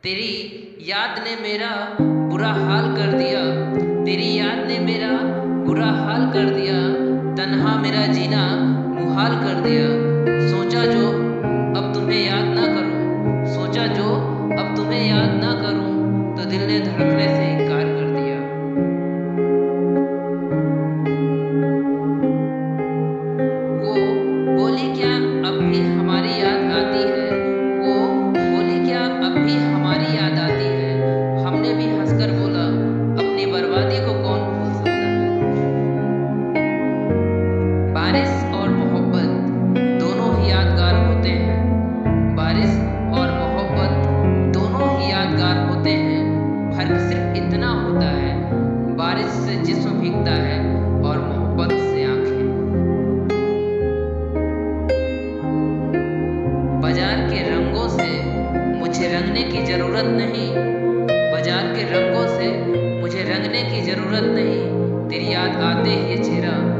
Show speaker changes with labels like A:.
A: तेरी याद ने मेरा बुरा हाल कर दिया, तेरी याद ने मेरा बुरा हाल कर दिया, तन्हा मेरा जीना मुहाल कर दिया। सोचा जो अब तुम्हें याद ना करूं, सोचा जो अब तुम्हें याद ना करूं, तो दिल ने धड़कने से इनकार कर दिया। वो बोली क्या अब भी हमारी याद आती है, वो बोली क्या अब भी हमारी याद आती है। हमने भी हंसकर बोला अपनी बर्बादी को कौन भूल सकता है। बारिश और मोहब्बत दोनों ही यादगार होते हैं, बारिश और मोहब्बत दोनों ही यादगार होते हैं। फर्क सिर्फ इतना होता है, बारिश से जिस्म भीगता है और मोहब्बत से आंखें। बाजार के रंगों से मुझे रंगने की जरूरत नहीं, बाजार के रंगों से मुझे रंगने की जरूरत नहीं। तेरी याद आते ही ये चेहरा